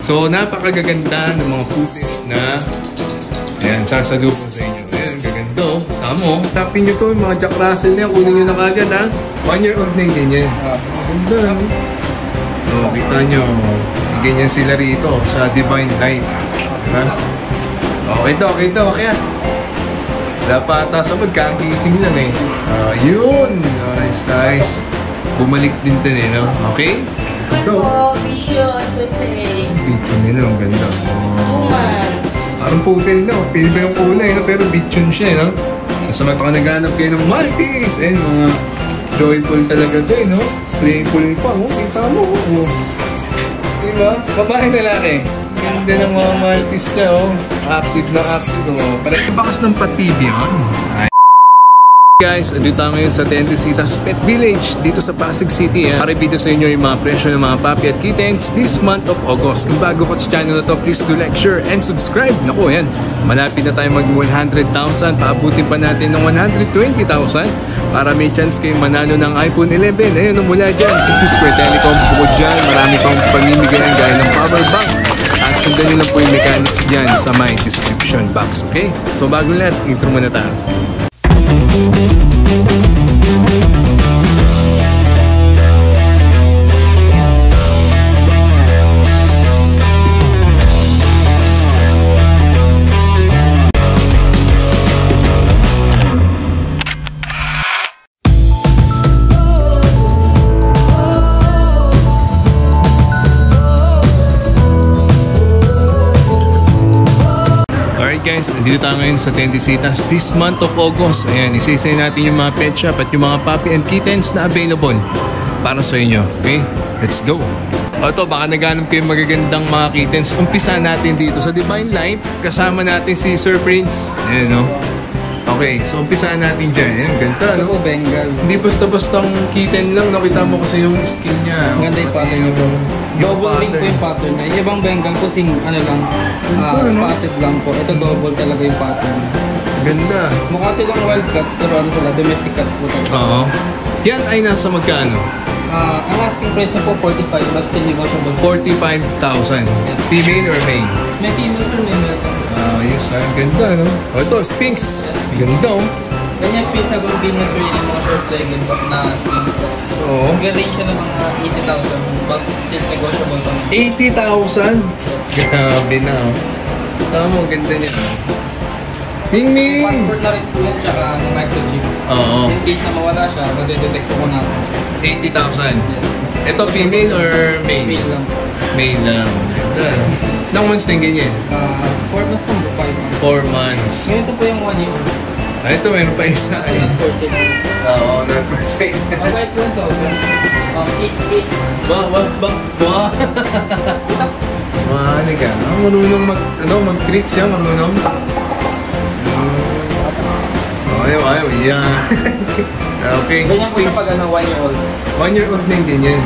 So, napakagaganda ng mga putis na ayan, sasalubong sa inyo. Ayan, gaganda. Tamo. Tapin nyo to, mga Jack Russell na yan. Kunin nyo na kagad, ha? 1 year old na yung ganyan. Ganda. So, kita nyo. Ganyan sila rito sa Divine Light. Diba? Okay to. Kaya. Dapat sa magkakising lang eh. Yun. Nice. Bumalik din din eh, no? Okay? Ito. Vision. Bichon nila, ang ganda. 2 months. Parang putin na, pili ba yung kulay, no? Pero bichon siya, no? Basta nagpakanaghanap kayo ng Maltese. And mga joyful talaga to, no? Playful pa, oh. Kita mo, oh. Diba? Babae lalaki. Ganda ng mga Maltese ka, oh. Active, oh. Parang bakas ng patibyan. Guys, andito tayo ngayon sa Tendesitas Pet Village dito sa Pasig City. Para ibigay sa inyo yung mga presyo ng mga puppy at kittens this month of August. Kung bago ka sa channel na to, please do like, share, and subscribe. Naku, yan. Malapit na tayo mag 100,000. Paabutin pa natin ng 120,000 para may chance kayong manalo ng iPhone 11. Ayun, mula dyan. This is Square Telecom. Bukod dyan, marami pang pamimigay gaya ng power bank. At sundan nyo lang po yung mechanics dyan sa my description box. Okay? So bago lahat, intro muna tayo. Guys, dito tayo ngayon sa Tendesitas this month of August. Ayan, isa-isay natin yung mga pet shop at yung mga puppy and kittens na available para sa inyo. Okay? Let's go! O ito, baka naghanap kayo magagandang mga kittens. Umpisa natin dito sa Divine Life. Kasama natin si Sir Prince. Ayan, no? Okay, so umpisa natin dyan. Ayan, ganda, no? Bengal. Hindi basta-bastang kitten lang. Nakita mo kasi yung skin niya. Ganda yung pattern niya, bro. Double ring po yung pattern niya. Yung ibang Bengal po spotted lang po. Ito double talaga yung pattern. Ganda. Mukha silang wild cats pero ano sila, domestic cats po talaga. Oo. Yan ay nasa magkano? Ang asking price niya po 45, but still negotiable. 45,000. Yes. Female or male? May female sir, may male. Yes, ang ganda, no? O ito, Sphinx. Ganda, oh. Ganyan Sphinx na convenient rin yung mga short-legged na Sphinx. Oo. Ang range siya ng mga 80,000, but still negotiable pa. 80,000? Grabe na, oh. Tama, ang ganda niya. Ming! Passport na rin po yan, tsaka microchip. Oo. In case na mawala siya, madedetect po natin. 80,000. Yes. Ito, female or male? Male lang. Male lang. Ganda, no? Ilang months na ganyan? 4 months po, 5 months. 4 months. Ngayon ito po yung 1 year old. Ito, meron pa isa. Ito yung first year. Oo, non-percent. Mabait po yung sobrang. Each. Ano ka? Marunong mag-tricks siya, marunong. Ayaw, yan. Okay, ganyan po siya pag 1 year old. 1 year old na yung ganyan.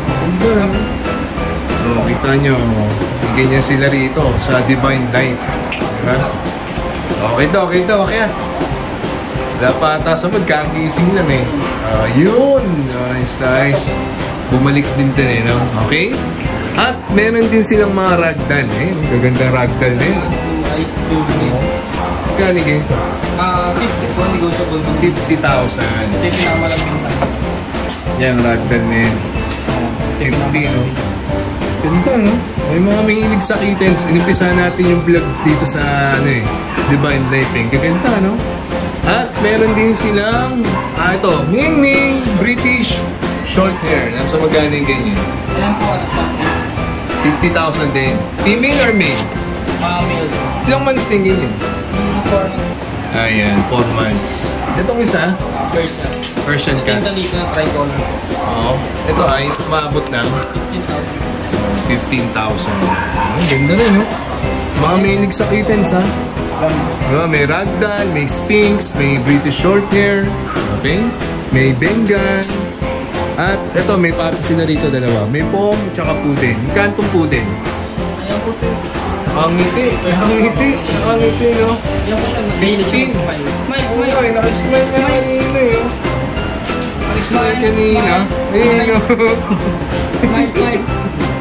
So, kita nyo, ganyan sila rito sa Divine Light. Diba? Okay to. Dapat sa magkakising lang eh. Yun! Nice. Bumalik din eh, no? Okay? At meron din silang mga ragdoll eh. Gagandang ragdoll na yun. Ice cream. Kani ganito? 50 po, negotiable po. 50,000. Ito yung pinakamalambing na. Yan, ragdoll na yun. 50, no? Ganda, no? May mga mahilig sa kittens. Inimpisa natin yung vlogs dito sa, Divine Life. Gaganda, no? At meron din silang, ito, Ming, British short hair. Nasa magkano yung ganyan? Ayan po, 50,000 din. Female or male? Male. Ilang months din ganyan? 4 months. Ayan, 4 months. Itong isa? Persian cat. Ito dito na tricolor. Oo. Ito ay maabot ng 15,000. Ang ganda rin, no? Mga mahilig sa kittens, ha? May ragdoll, may Sphinx, may British Shorthair, okay? May Bengal. At ito, may puppy sila rito, dalawa. May Pom, tsaka Puden. Kantong Puden. Ayan po sir. Ang ngiti, no? Ayan po sir. Smile. Okay, nakasmile ka kanina, yun. Nakasmile kanina. Ayun, no? Smile.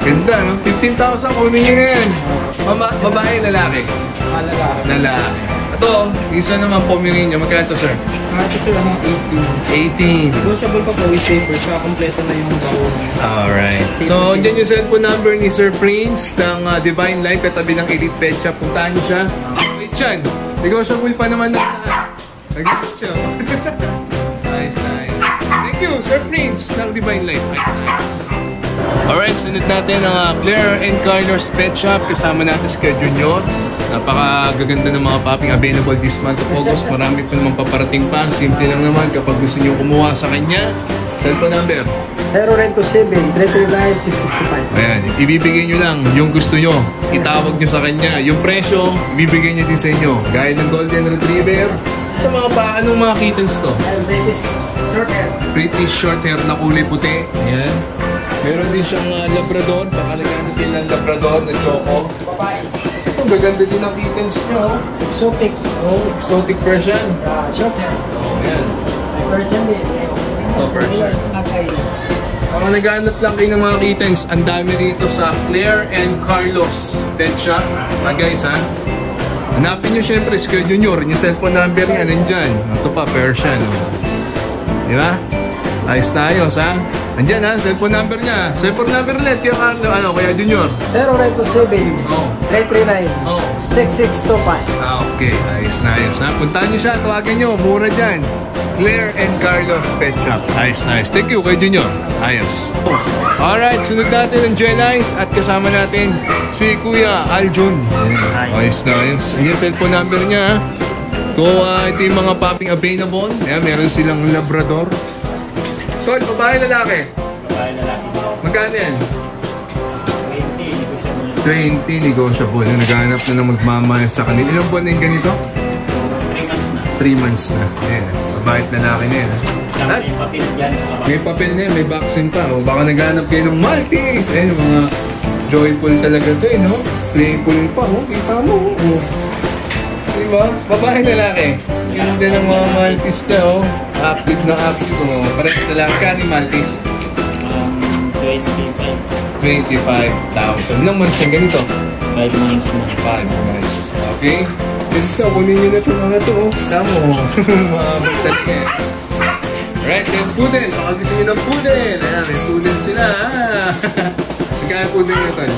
Ganda, no? 15,000, kunin nyo na yan. Babae, lalaki? Lalaki. Lalaki. Ito, isa naman Pomeranian. Magkano ito, sir? Ito sir, 18. 18. Negotiable pa po with paper, sa kompleto na yung baon. Alright. So, dyan yung cellphone number ni Sir Prince ng Divine Life, katabi ng Elite Pet Shop. Puntahan niyo siya. Wait yan. Negotiable pa naman na. Nag-get siya. Nice, nice. Thank you, Sir Prince ng Divine Life. Nice. Alright, sunod natin ang Claire and Carlos Pet Shop. Kasama natin si Kuya Junior. Napakagaganda ng mga puppy available this month of August. Marami pa naman paparating pa. Simple lang naman kapag gusto nyo kumuha sa kanya. Cellphone number 0927-339-665. Ayan, ibibigay nyo lang yung gusto nyo. Itawag nyo sa kanya. Yung presyo, ibibigay nyo din sa inyo. Gaya ng Golden Retriever. Ito mga anong mga kittens to? British short hair. British short hair na kulay puti. Ayan. Meron din siyang Labrador. Baka naghanap din ng Labrador na choco. Babae. Ito, gaganda din ang kittens nyo. Exotic. Oh, exotic Persian. Short hair. Oh, ayan. May Persian din. Ito, Persian. Okay. Mga naghanap lang kayo ng mga kittens, ang dami rito sa Claire and Carlos Pet Shop. Guys, ha? Hanapin nyo syempre si Kuya Junior. Yung cellphone number niya, nandyan. Ito pa, Persian. Di ba? Ayos na ayos, ha? Andyan, ha? Cellphone number niya. Cellphone number ulit, Kuya Carlo. Kuya Junior. 0927-339-6625. Okay, ayos na ayos, ha? Puntahan nyo siya, tawagan nyo. Mura dyan. Claire and Carlos Pet Shop. Nice, nice. Thank you, Kuya Junior. Ayos. Alright, sunod natin ang Jenice at kasama natin si Kuya Aljun. Ayos na ayos. Yung cellphone number niya. Kung ito yung mga puppy available. Ayan, meron silang Labrador. So, babae lalaki? Babae lalaki. Magkano yan? 20, negotiable. 20, negotiable. Naghahanap na ng magmamahal sa kanila. Ilang buwan na yung ganito? 3 months na. Ayan. Mabait lalaki na yan. At May papel dyan. may papel na yan, may vaccine pa. O baka naghanap kayo ng Maltese. Ayan, mga joyful talaga ito eh, no? Playful pa, oh. Kita mo, oh. Diba? Babae lalaki. Ganda ng mga Maltese na, oh. Active na active, oh. Parehas lalaki ka ni Maltese. 25. 25,000. Ilang months na ganito? 5 months na. 5 months. Okay? Gusto, kunin nyo na ito mga ito, oh. Tama, oh. Mga talaga. Alright, yung poodle. Baka gusto nyo ng poodle. Ayan, may poodle sila. Magkano poodle nyo ito?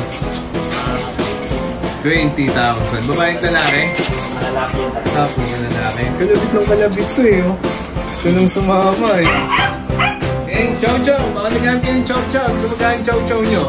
20,000. Babaeng lalaki? Malaki yung tatlo. Tapos na lalaki. Kalabit ng kalabit to eh, oh. Gusto nang sumama eh. Eh, chow chow. Baka naghanap kayo ng chow chow. Gusto magkain chow chow nyo?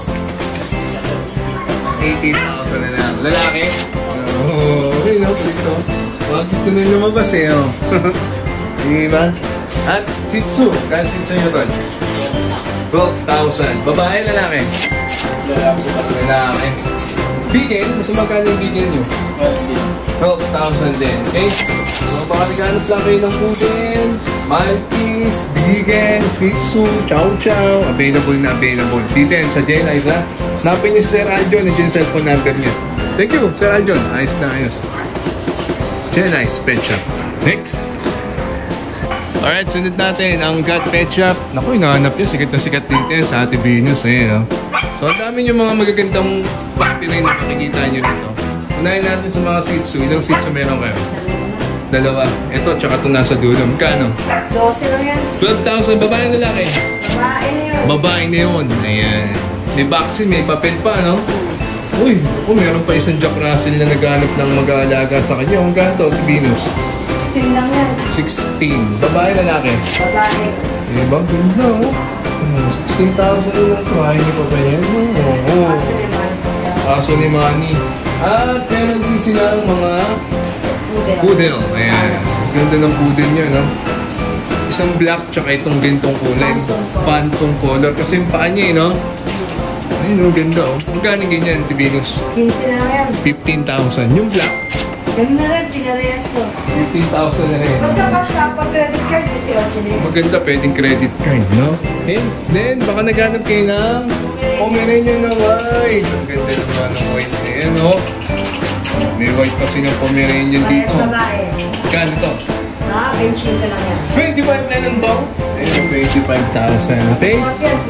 18,000 na lang. Lalaki? Oh, okay, no? Ito. Baka gusto na lumabas eh, oh. Diba? At Shih Tzu. Kaya Shih Tzu nyo doon? 12,000. Babae, lalaki? Lalaki. Bigel? Mas magkano yung bigel nyo? 12,000 din. Okay? So, baka naghanap lang kayo ng poodle, Maltese, Bigel, Shih Tzu, Chow Chow. Available na available. Dito yan sa Jenice, ha? Napin niyo si Sir Aljon. Nandiyan yung cellphone number niya. Thank you, Sir Aljon. Ayos na ayos. Jenice Pet Shop. Next. Alright, sunod natin ang Cat Pet Shop. Naku, hinahanap niya. Sikat na sikat dito yan sa Ate Venus. Ayan, no? So, ang dami yung mga magagandang puppy rin na makikita nyo dito. Unahin natin sa mga Shih Tzu. Ilang Shih Tzu meron kayo? Dalawa. Ito, tsaka ito nasa dulo. Magkano? 12 lang yan. 12,000. Babae na lalaki? Babae na yun. Babae na yun. Ayan. May vaccine, may papel pa, no? Uy, meron pa isang Jack Russell na naghanap ng mag-aalaga sa kanya. Ang ganito, Ate Venus? 16 lang yan. 16. Babae, lalaki? Babae. Diba? Ganda, oh. 16,000 na ito. Ayaw niyo pa ba yan? Oo. Kaso ni Manny. At meron din sila mga poodle. Ayan. Ganda ng poodle niya, no? Isang black tsaka itong gintong kulay. Phantom color. Kasi yung paa niya, no? Ayun, ganda, oh. Magkano ganyan, Ate Venus? 15 na lang yan. 15,000. Yung black, Ganun na rin, pinarehas ko. 15,000 na rin. Basta cash lang pag credit card kasi 8 na yun. Maganda, pwedeng credit card, no? And then, baka naghanap kayo ng Pomeranian na white. Ang ganda naman ng white na yan, no? May white kasi ng Pomeranian Parehas dito. babae. Kano to? Benching ka lang yan. 25 na lang to? Ayun, 25,000. Okay? Bakit yan, tita?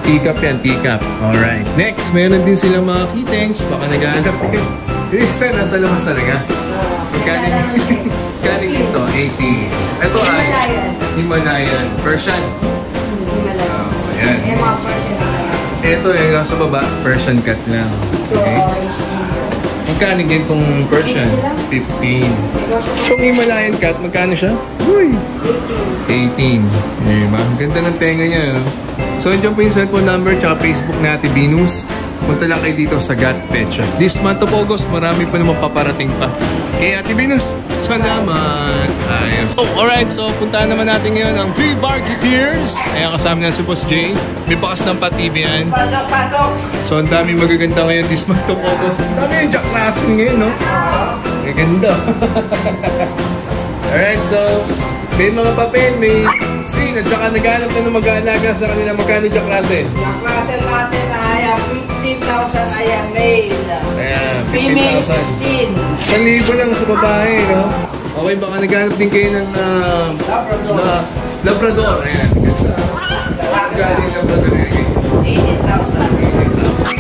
Teacup yan, teacup. Alright. Next, meron din silang mga keytanks. Baka nag-aagap din. Krista, nasa labas talaga. Kanin dito, 80. Ito ay Himalayan. Persian. Himalayan. Ayan. Yung mga Persian na kaya. Ito yung nasa baba, Persian cut lang. Okay. Magkano din itong Persian? 15. Itong Himalayan cut, magkano siya? Uy! 18. Diba? Ganda ng tenga niya. No? So, dyan po yung cellphone number tsaka Facebook na Ate Venus. Punta lang kayo dito sa Gat Pet Shop. This month of August, marami pa naman paparating pa. Okay, Ate Venus, salamat! Ayos. So, alright, so puntahan naman natin ngayon ang 3 Barketeers. Ayan, kasama na si Boss Jay. May bakas ng pa-TV yan. Pasok, pasok! So, ang dami magaganda ngayon this month of August. Ang dami yung Jack Russell ngayon, no? Magaganda. Alright, so, may mga papel, may scene, at saka naghanap na ng mag-aalaga sa kanila. Magkano Jack Russell? Jack Russell natin ay 15,000 ay ang male. Ayan, Female 15,000. 16. 1,000 lang sa babae, no? Okay, baka naghanap din kayo ng Labrador. Labrador. Ayan, ganda. Magkano yung Labrador? 18,000.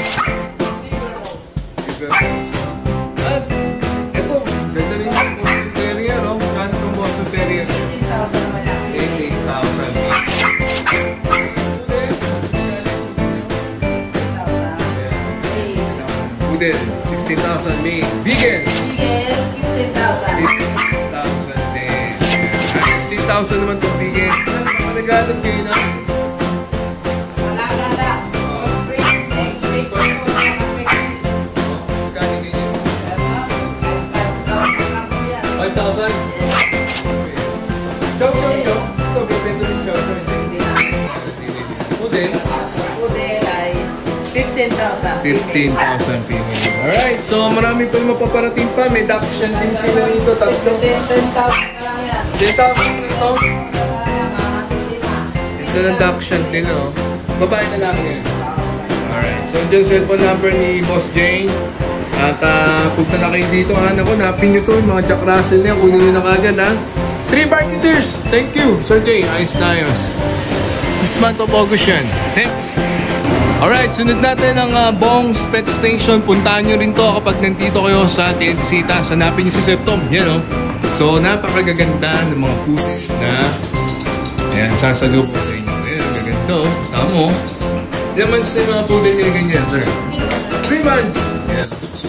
18,000. At, eto, ganda rin yung Boston Terrier, no? Magkano itong Boston Terrier? 18,000 naman yan. 18,000. Pudel, 16,000 may. Vegan, Miguel, 15,000. 15,000 din. 15,000 naman itong vegan. Baka naghanap kayo na. Wala, wala. Spring, next week. Magkano ganyan? 5,000? Chow, chow, chow. Ito, bibento rin chow, chow. Pudel, Pudel ay 15,000. 15,000 female. Alright, so marami pa naman paparating pa. May Dachshund din sila rito, tatlo. 10,000 na lang yan. 10,000 na ito. Kaya mga lima. Ito ng Dachshund nila, oh. Babae na lang yan. Alright, so dyan cellphone number ni Boss Jane. At punta na kayo dito, hanapin nyo to, yung mga Jack Russell na yan, kunin nyo na kagad, ha. 3 Barketeers, thank you, Sir Jay, ayos na ayos. This month of August yan. Next. Alright, sunod natin ang Bong's Pet Station. Puntahan nyo rin to kapag nandito kayo sa TNT Citas. Hanapin nyo si Septom, yan, oh. So, napakagaganda ng mga pulis na ayan, sasalubong sa inyo. Ayan, gaganda, oh. Tamo. Ilang months na yung mga pulis nila ganyan, sir? 3 months! Ayan.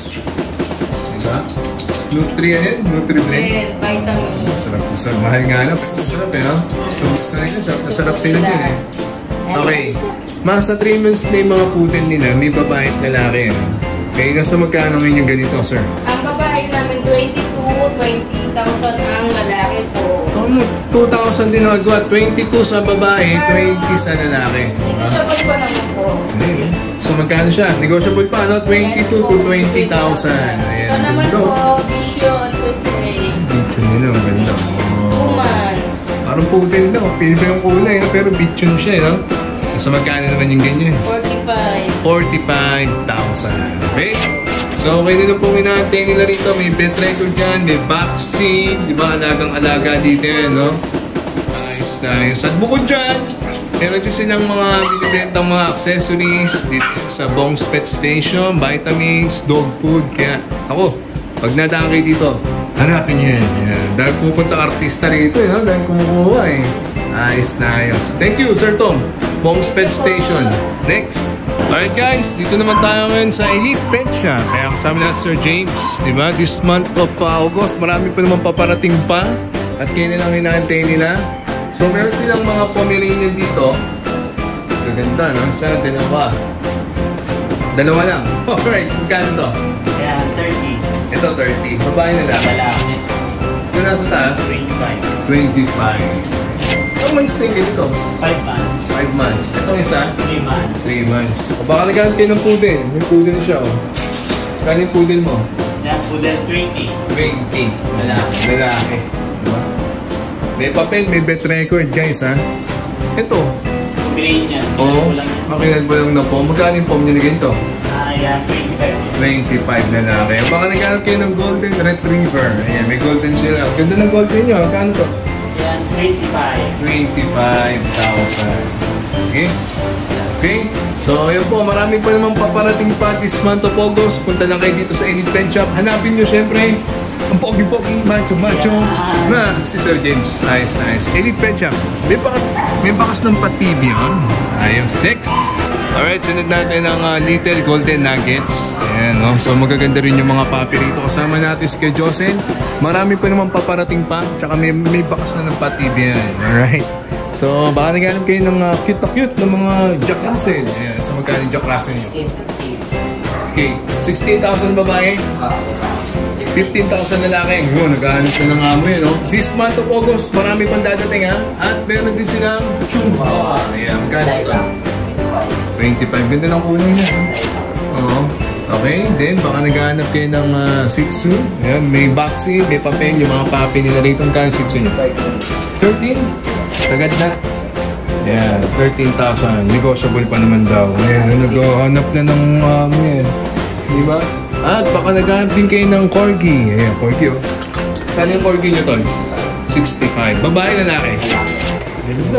Diba? Nutri yan, Nutri-Blend. Vitamin. Sarap po, sir. Mahal nga lang. Pero masarap, eh, no? So, gusto na yun. Sarap sila din, eh. Okay. Masa 3 months na yung mga putin nila, may babae at lalaki. Okay, nasa magkano ngayon yung ganito, sir? Ang babae namin 20,000 ang lalaki po. 2,000 din ang agwat. 22 sa babae, 20 sa lalaki. Negotiable pa naman po. So magkano siya? Negotiable pa, no? 22 to 20,000. Ayan, Ito naman ganda. po, vision, Christmas. Bichon nila, ang ganda. 2 months. Parang putin daw. Pili pa yung kulay, no? Pero bichon siya, no? So magkano naman yung ganyan? 45. 45,000. Okay? So, okay nila po hinahantay nila rito. May bet record dyan, may vaccine. Di ba? Alagang-alaga dito yan, no? Ayos na ayos. At bukod dyan, meron din silang mga binibentang mga accessories dito sa Bong's Pet Station, vitamins, dog food. Kaya, ako, pag nadaan kayo dito, hanapin nyo yan. Yan. Dahil pupunta artista rito, no? Dahil kumukuha, eh. Ayos na ayos. Thank you, Sir Tom. Bong's Pet Station. Next. Alright guys, dito naman tayo ngayon sa Elite Pet Shop. Kaya kasama natin Sir James. Diba? This month of August, marami pa naman paparating pa. At kayo nilang hinahantay nila. So meron silang mga Pomeranian dito. Gaganda, no? Isa, dalawa lang. Alright, magkano to? Ayan, 30. Ito, 30. Babae na lang. Malaki. Ito nasa taas? 25. 25. Ang months na ganito? 5 months. 5 months. Itong isa? 3 months. 3 months. O baka naghanap kayo ng poodle. May poodle siya, oh. Kano yung poodle mo? Ayan, Poodle 20. 20. Lalaki. Lalaki. Diba? May papel, may bet record, guys, ha? Ito. Pomeranian. Oo. Kulang yan. Makinag mo lang na po. Magkano yung pom niya na ganito? Ayan, 25. 25 lalaki. O baka naghanap kayo ng golden retriever. Ayan, may golden sila. Ganda ng golden nyo. Kano to? Ayan, 25. 25,000. Okay? Okay? So, ayun po, marami pa naman paparating pa this month of August. Punta lang kayo dito sa Elite Pet Shop. Hanapin nyo syempre ang pogi-pogi, macho-macho na si Sir James. Nice. Elite Pet Shop. May bakas ng patibia. Ayos. Next. Alright, sunod natin ang Little Golden Nuggets. Ayan, no? So magaganda rin yung mga puppy rito. Kasama natin si Kuya Jocelyn. Marami pa naman paparating pa. Tsaka may bakas na ng patibia. Alright. So baka naghanap kayo ng cute na cute ng mga Jack Russell. Ayan, so magkano yung Jack Russell nyo? Okay, 16,000 babae. 15,000 lalaki. Yun, naghahanap na ng amo yun, no? This month of August, marami pang dadating, ha? At meron din silang Chihuahua. Ayan, magkano ito? 25. Ganda ng kulay niya. Oo. Okay, then baka naghahanap kayo ng Shih Tzu. Ayan, may vaccine, may papel, yung mga puppy nila rito. Magkano Shih Tzu nyo? 13? Sagad na. Ayan, 13,000. Negotiable pa naman daw. Ayan, naghahanap na ng yan. Diba? At baka naghahanap din kayo ng Corgi. Ayan, Corgi, oh. Saan yung Corgi nyo, Tol? 65. Babae, lalaki? Ganda,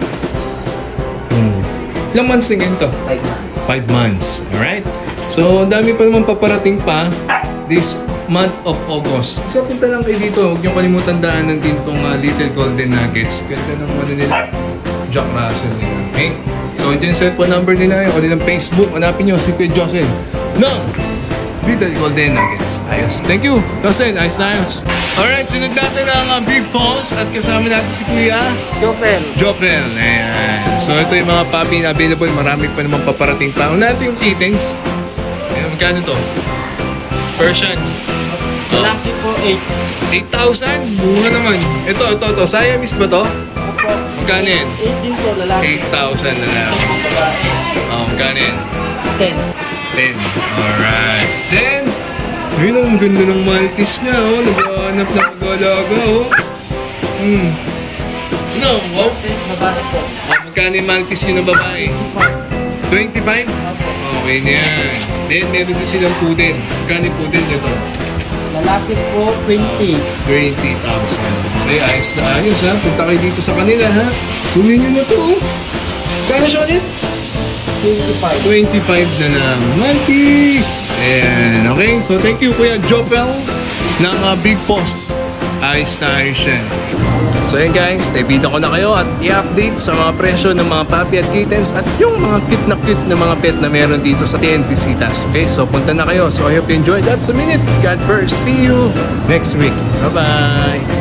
Ilang months na ganito? 5 months. Alright? So, dami pa naman paparating pa this month of August. So, punta lang kayo dito. Huwag niyong kalimutan daanan din itong Little Golden Nuggets. Ganda ng ano nila. Jack Russell nila. Okay? So, ito yung cellphone number nila. O nilang Facebook. Hanapin nyo si Kuya Jocelyn ng Little Golden Nuggets. Ayos. Thank you, Jocelyn. Ayos na ayos. Alright, sunod natin ang Big Paws at kasama natin si Kuya Jopel. Ayan. So, ito yung mga puppy na available. Marami pa naman paparating pa. Natin yung kittens. Ayan, magkano to? Persian. Lalaki po 8,000? Mura naman. Ito. Siamese ba to? Magkano yan? 18 po lalaki. 8,000 na lang. Magkano yan? 10. Alright. Then, yun ang ganda ng Maltese niya, oh. Naghahanap na mag-alaga, oh. No, wow. Babae po. Magkano yung Maltese yun na babae? 25? Okay na yan. Then, meron din silang poodle. Magkano yung poodle nito? Lalaki po 20. 20,000. Okay, ayos na ayos, ha. Punta kayo dito sa kanila, ha. Kunin nyo na to, oh. Kano siya ulit? 25 na lang. Maltese! Ayan, okay? So, thank you, Kuya Jopel ng Big Paws. Ayos na ayos yan. So, ayan guys, naibita ko na kayo at i-update sa mga presyo ng mga puppy at kittens at yung mga cute na mga pet na meron dito sa TNT Citas. Okay? So, punta na kayo. So, I hope you enjoyed. That's a minute. God first. See you next week. Bye-bye!